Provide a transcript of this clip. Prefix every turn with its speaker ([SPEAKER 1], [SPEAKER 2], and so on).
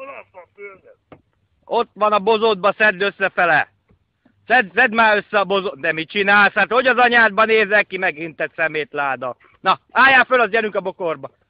[SPEAKER 1] Ott van a bozótba, szedd összefele. Szedd már össze a bozót. De mit csinálsz? Hát hogy az anyádban nézel ki megint egy szemétláda? Na, álljál föl, az gyerünk a bokorba.